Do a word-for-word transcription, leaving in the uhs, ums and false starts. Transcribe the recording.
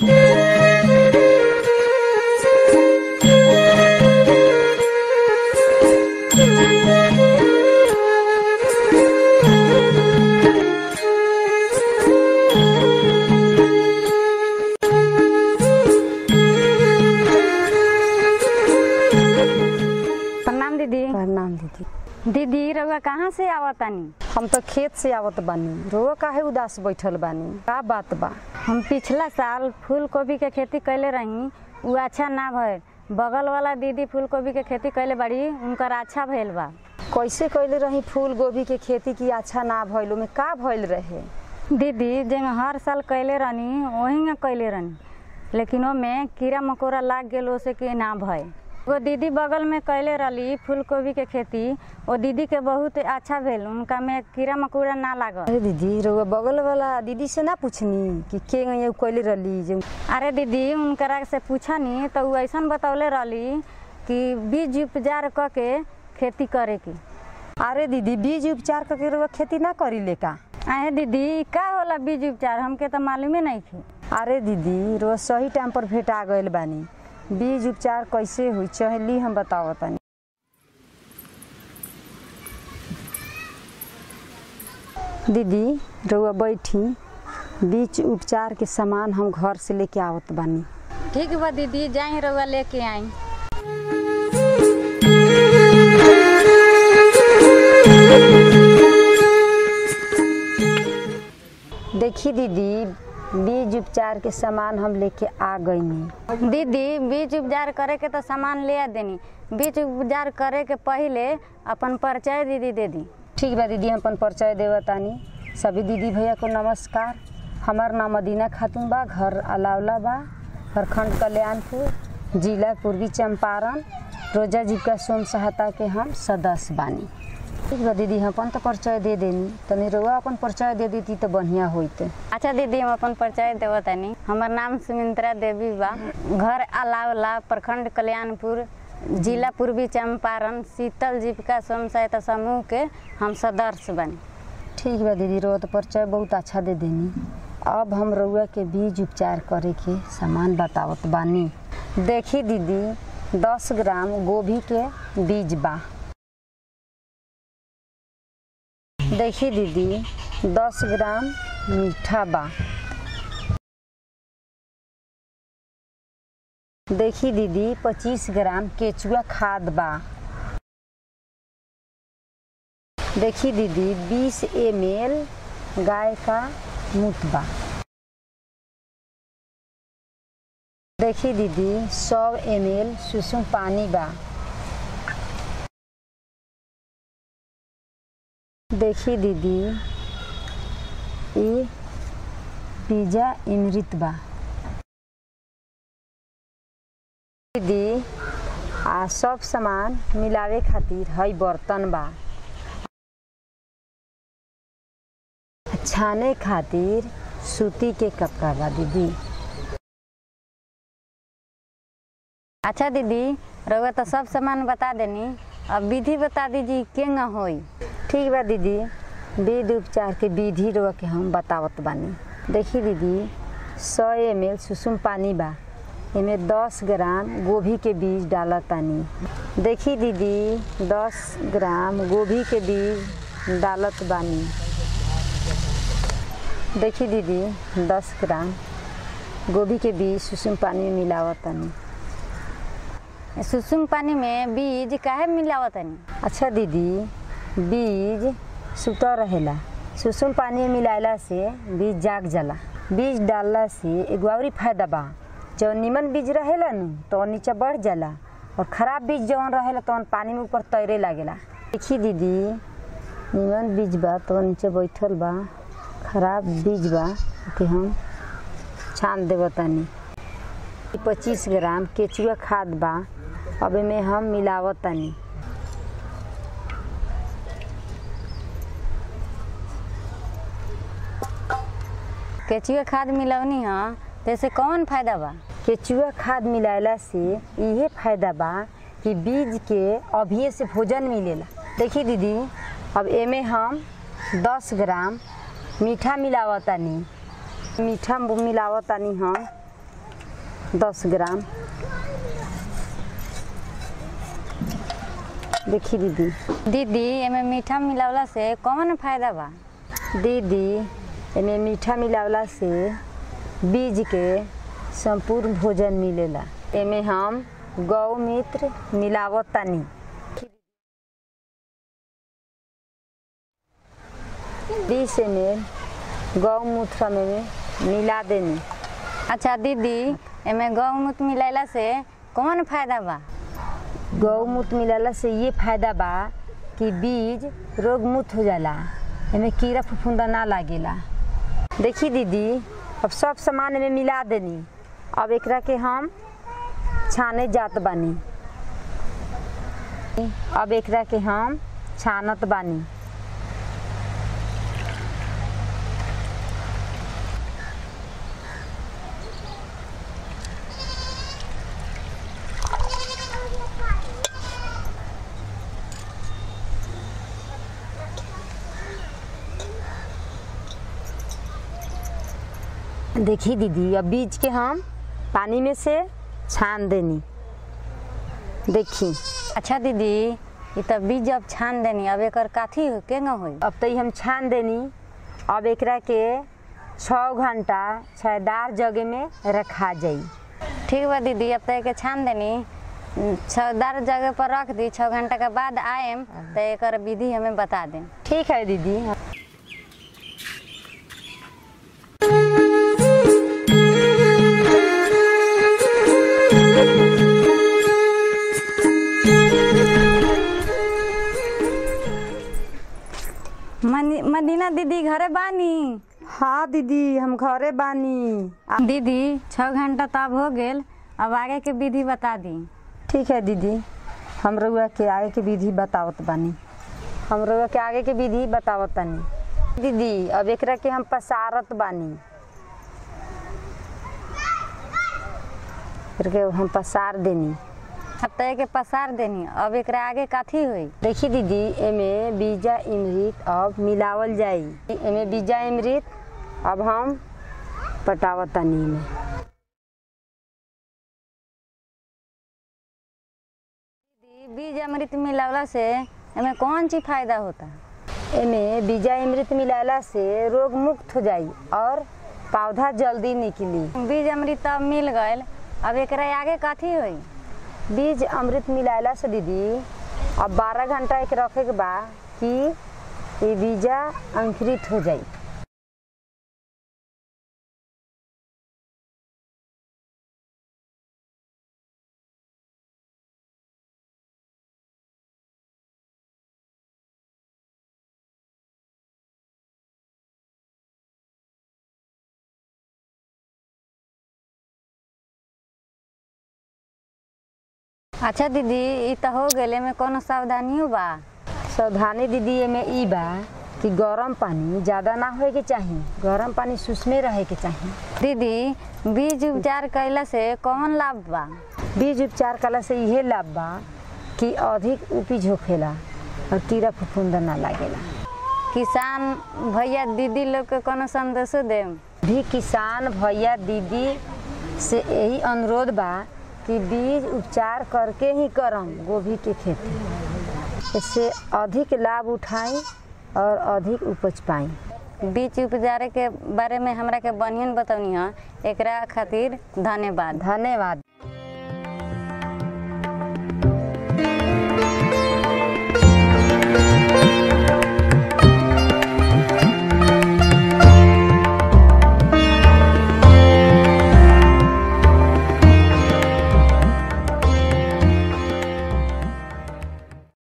प्रणाम दीदी। प्रणाम दीदी। दीदी रउआ कहाँ से आवतानी? हम तो खेत से आवत बानी। रोआ काहे उदास बैठल बानी, का बात बा? हम पिछला साल फूल गोभी के खेती कैले रही, उ अच्छा ना भइल। बगल वाला दीदी फूल गोभी के खेती कैले बड़ी, उनकर अच्छा भइल बा। कैसे कैले रही फूल गोभी के खेती की अच्छा ना भइल? में का भइल रहे? दीदी जेंगा हर साल कैले रहनी वही कैले रहनी, लेकिन ओमे कीड़ा मकोड़ा लाग गेल, ओसे कि ना भइल। वो दीदी बगल में कैले रही फूल गोभी के खेती, वो दीदी के बहुत अच्छा भेल, उनका में कीड़ा मकोड़ा ना लागल। अरे दीदी रउआ बगल वाला दीदी से ना पूछनी कि के गई कैले रही जो? अरे दीदी उनकरा से पूछनी तो उ ऐसा बतौले रही कि बीज उपचार करके खेती करे की। अरे दीदी बीज उपचार करके रउआ खेती ना करी ले का? अरे दीदी का होला बीज उपचार, हमके तो मालूमे नहीं थी। अरे दीदी रउआ सही टाइम पर भेटा गइल बानी। बीज उपचार कैसे हुई चहली हम बतावतानी। दीदी रउआ बैठी, बीज उपचार के सामान हम घर से लेके आवत बानी। ठीक बा दीदी, जाए रउआ लेके आई। देखी दीदी बीज उपचार के सामान हम लेके आ गई। दीदी बीज उपचार करे के तो सामान ले आ देनी, बीज उपचार करे के पहले अपन परिचय दीदी दे दी। ठीक बा दीदी, हम अपन परिचय देवतानी। सभी दीदी भैया को नमस्कार। हमार नाम मदीना खातून बा, घर अलावला बा, प्रखंड कल्याणपुर, जिला पूर्वी चंपारण, रोजा जीविका स्वयं सहायता के हम सदस्य बानी। ठीक बा दीदी, हम अपन तो परिचय दे देनी, तनी रउआ अपन परिचय दे देती तो बढ़िया होते। अच्छा दीदी हम अपन परिचय देवतानी। हमार नाम सुमित्रा देवी बा, घर अलावला, प्रखंड कल्याणपुर, जिला पूर्वी चंपारण, शीतल जीविका स्वयं सहायता समूह के हम सदस्य बनी। ठीक बा दीदी, रउआ तो परिचय बहुत अच्छा दे देनी। अब हम रउआ के बीज उपचार करे के सामान बतावत बानी। देखी दीदी दस ग्राम गोभी के बीज बा। देखी दीदी दस ग्राम मीठा बा। देखी दीदी पच्चीस ग्राम केचुआ खाद बा। देखी दीदी बीस एम एल गाय का मूत बा। देखी दीदी सौ एम एल सुसुम पानी बा। देखी दीदी ये पिज्जा इमृत बा। दीदी आ सब सामान मिलावे खातिर हई बर्तन बा। छाने खातिर सूती के कपड़ा बा दीदी। अच्छा दीदी रउआ तो सब सामान बता देनी, अब विधि बता दीजिए केंगा होई। ठीक बा दीदी, बीज उपचार के विधि रउआ के हम बतावत बानी। देखी दीदी सौ एम एल सुसुम पानी बा, इमे दस ग्राम गोभी के बीज डालतानी। देखी दीदी दस ग्राम गोभी के बीज डालत बानी। देखी दीदी दस ग्राम गोभी के बीज सुसुम पानी में मिलावतानी। सुसुम पानी में बीज काहे मिलावतानी? अच्छा दीदी बीज सुता रहेला, सुसुम पानी में मिलाइला से बीज जाग जाला। बीज डालला से एगो और फायदा बा, जौन निमन बीज रहेला न तो नीचे बढ़ जाला, और खराब बीज जौन रहेला तो पानी में ऊपर तैरे लागेला। देखी दीदी निमन बीज बा तो नीचे बैठल बा, खराब बीज बा कि हम छान देवतानी। पच्चीस ग्राम केचुआ खाद बा, अब में हम मिलावतानी। केचुआ खाद मिलावनी है जैसे कौन फायदा बा? केचुआ खाद मिलाइला से इहे फायदा बा कि बीज के अभिये से भोजन मिलेला। देखी दीदी अब एमे हम दस ग्राम मीठा मिलावतानी। मीठा मिलावतानी हम दस ग्राम। देखी दीदी दीदी एमे मीठा मिलावला से कौन फायदा बा? दीदी एमे मीठा मिलावला से बीज के संपूर्ण भोजन मिलेला। एमे हम गौमूत्र मिलावत तानी। बीस एम एल गौमूत्र में मिला देनी। अच्छा दीदी एमे गौमूत्र मिलाला से कौन फायदा बा? गौमूत्र मिलाला से ये फायदा बा कि बीज रोग मुक्त हो जाला, एमे कीड़ा फफूंदा ना लागेला। देखी दीदी अब सब सामान में मिला देनी। अब एकरा के हम छाने जात बानी। अब एकरा के हम छानत बानी। देखी दीदी अब बीज के हम पानी में से छान देनी। देखी अच्छा दीदी ये तो बीज अब छान देनी, अब एकर काथी के न होई? अब तो हम छान देनी। अब एकरा के छः घंटा छायादार जगह में रखा जाई। ठीक बा दीदी अब तो एके छान देनी, छायादार जगह पर रख दी। छः घंटा के बाद आएम तो एकर विधि हमें बता दें। ठीक है दीदी। मदीना दीदी घरे बानी? हाँ दीदी हम घरे बानी। दीदी छः घंटा तो अब हो गेल, अब आगे के विधि बता दी। ठीक है दीदी हम रउआ के आगे के विधि बतावत बानी। हम रउआ के आगे के विधि बतावत बानी। दीदी अब एकरा के हम पसारत बानी। फिर के हम पसार देनी। अब तो एके पसार देनी, अब एकरा आगे काथी हुई? देखी दीदी एमे बीजा अमृत अब मिलावल जाई। एमे बीजा अमृत अब हम पटावत तानी में। बीज अमृत मिलावला से एमे कौन सी फायदा होता? एमे बीजा अमृत मिलाला से रोग मुक्त हो जाई और पौधा जल्दी निकली। बीज अमृत अब मिल गए, अब एकरा आगे काथी हुई? बीज अमृत मिलाला से दीदी अब बारह घंटा एक रखे के बा कि ये बीजा अंकुरित हो जाई। अच्छा दीदी ये तो हो गए, में कोनो सावधानियों बा? सावधानी दीदी एमे ई बा कि गरम पानी ज़्यादा ना होए के चाहिए, गरम पानी सुसमे रहे के चाहिए। दीदी बीज उपचार कैला से कौन लाभ बा? बीज उपचार कैला से यह लाभ बा कि अधिक उपज होखेला और कीड़ा फफूंदा ना लागेला। किसान भैया दीदी लोग के कोनो संदेशो दे? भी किसान भैया दीदी से यही अनुरोध बा कि बीज उपचार करके ही करम गोभी के खेती, इससे अधिक लाभ उठाएं और अधिक उपज पाएं। बीज उपचार के बारे में हमरा के बढ़िया बतौनी है, एकरा खातिर धन्यवाद। धन्यवाद।